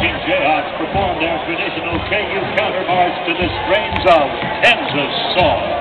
King Jayhawks perform their traditional KU counterparts to the strains of Kansas soil.